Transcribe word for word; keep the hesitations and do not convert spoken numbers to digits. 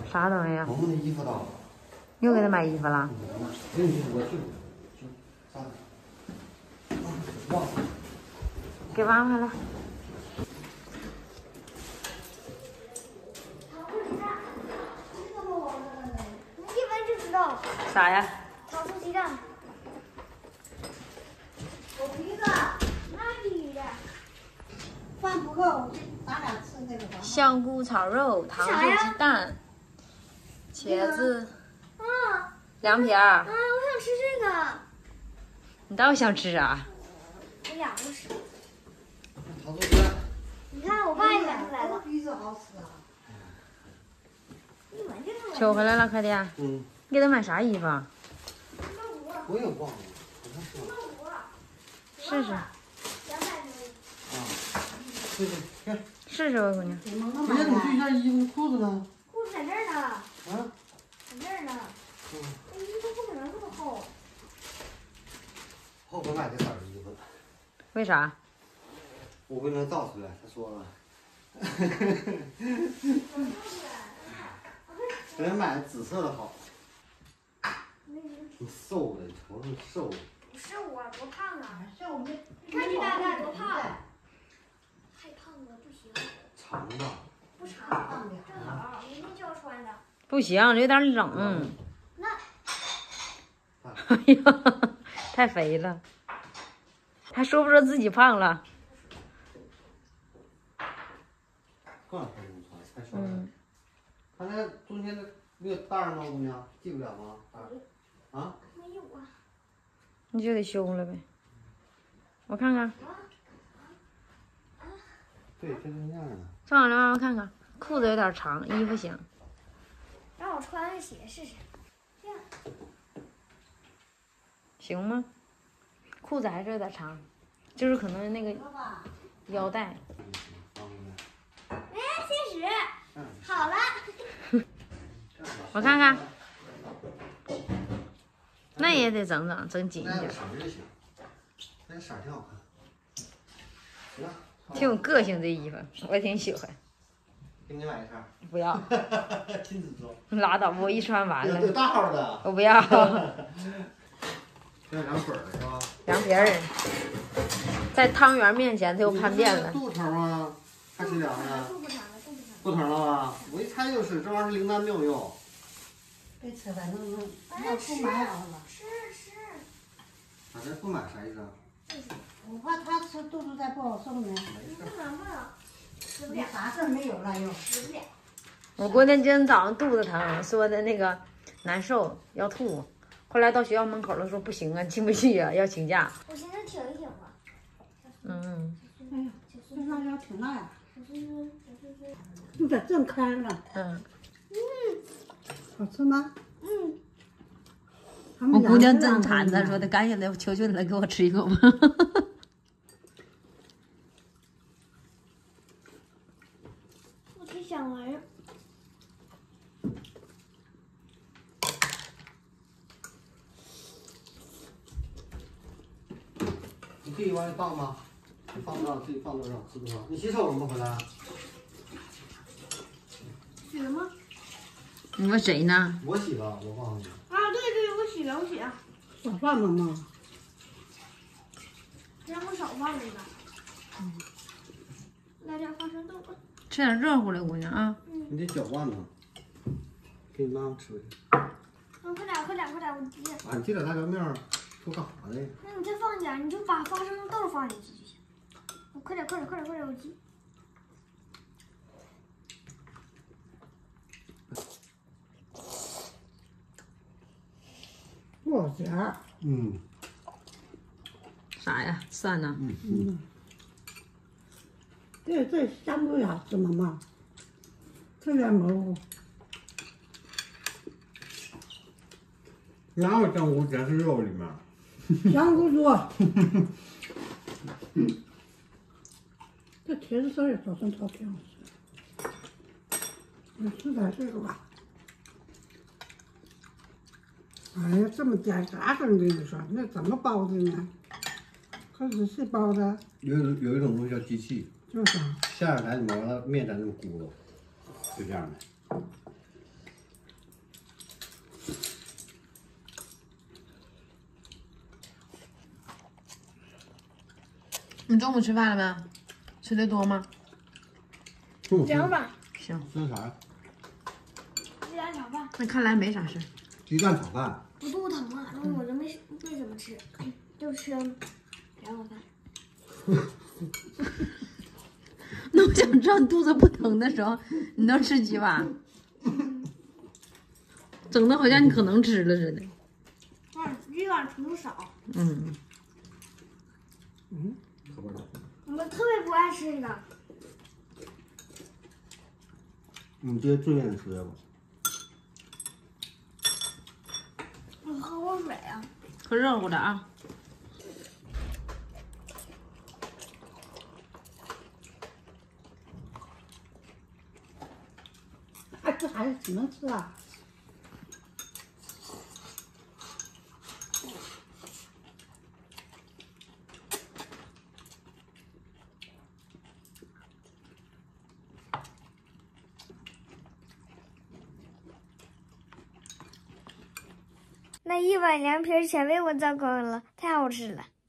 啥东西呀？ 萌萌的衣服到了。 又给他买衣服了？ 这衣服我去。啥？忘了。 给妈妈了。 你一闻就知道。 啥呀？ 糖醋鸡蛋。狗皮子，那必须的。 饭不够，咱俩吃这个吧。 香菇炒肉、糖醋鸡蛋、茄子、 啊， 凉皮儿。 啊，我想吃这个。 你倒想吃啥？ 我俩都吃。 糖醋鸡蛋。 你看我爸也买出来了。 皮子好吃啊！ 一闻就能闻。 秋回来了，快点。 嗯。 你给他买啥衣服啊？ 我也忘了，好像是。 试试。 两百多。 啊。对对，看。 试试吧，姑娘。 给萌萌哎呀， 买的。 你这件衣服裤子呢？ 裤子在这儿呢。 啊？ 在这儿呢。 嗯。 这衣服不可能这么厚。 后边买这色儿的衣服。 为啥？ 我为了造出来，他说了。给人买紫色的好。你瘦的，瞅瞅瘦。 不是我多胖啊！ 瘦没？ 你看这大大多胖。太胖了不行。 长的。 不长，正好，明天就要穿的。 不行，这有点冷。 那。 哎呀，太肥了。还说不说自己胖了？ 更太能穿，太瘦了。嗯。他那中间的那个带儿吗，姑娘？系不了吗？带儿。啊？ 没有啊。 你就得修了呗。我看看。 对，就这样的。 上来让我看看，裤子有点长，衣服行。 让我穿个鞋试试。这样。 行吗？裤子还是有点长，就是可能那个腰带。 哎，现实。好了。 我看看。那也得整整，整紧一点。 那色儿挺好看。行了。 挺有个性，这衣服我也挺喜欢。 给你买一件。 不要。 亲自做。 拉倒，我一穿完了。 有大号的。 我不要。 这凉粉儿是吧？ 凉皮儿，在汤圆面前他又叛变了。 肚疼吗？还是凉的？ 肚不疼了，肚不疼。 不疼了吧？我一猜就是，这玩意儿是灵丹妙药。 别吃，反正那不买好了。 吃吃。 啊，这不买啥意思啊？ 我怕他吃肚子再不好受呢。 不能不能，吃不了。 啥事儿没有了又。 吃不了。 我姑娘今天早上肚子疼，说的那个难受要吐，后来到学校门口了，说不行啊，去不去啊？要请假。 我寻思挺一挺吧。 嗯。 哎呀，这辣椒挺辣呀。 小孙孙，小孙孙。 肚子正开了。 嗯。 嗯。 好吃吗？ 嗯。 我姑娘真馋的，说的赶紧的，求求你了，给我吃一口吧。 我挺想玩。 你可以往里放吗？你放多少自己放多少，吃多少。你洗手了吗？回来？ 洗了吗？ 你问谁呢？ 我洗了，我告诉你。 啊，对对，我洗了，我洗了。 少放了吗？ 让我少放了一个。嗯。来点花生豆吧。 吃点热乎的，姑娘啊。 嗯。 你得搅拌呢。给你妈妈吃去。 嗯，快点快点快点，我急。 啊，你这点辣椒面儿，都干啥的？ 那你再放点，你就把花生豆放进去就行。我快点快点快点快点，我急。 不好咸。 嗯。 啥呀？蒜呢？ 嗯嗯。 这这香菇也好吃吗？妈，这点蘑菇。 哪有香菇全是肉里面？ 香菇多。这茄子丝也炒成炒挺好吃。你吃点这个吧。哎呀，这么简单跟跟你说，那怎么包的呢？可仔细包的。 有有一种东西叫机器。 就是。 下下来你把它面在那么咕噜，就这样的。 你中午吃饭了没？吃的多吗？ 中午吃行吧， 行， 吃的啥呀？ 鸡蛋炒饭。 那看来没啥事。 鸡蛋炒饭。 我肚子疼啊，然后我就没没怎么吃，就吃两碗饭。 那我想知道你肚子不疼的时候，你能吃几碗？整的好像你可能吃了似的。 嗯，一碗吃不少。 嗯， 嗯，可不是。 我特别不爱吃这个。 你爹最愿意吃的吧？ 我喝口水啊。 可热乎的啊。 哎，这孩子只能吃啊。 那一碗凉皮全被我糟光了，太好吃了。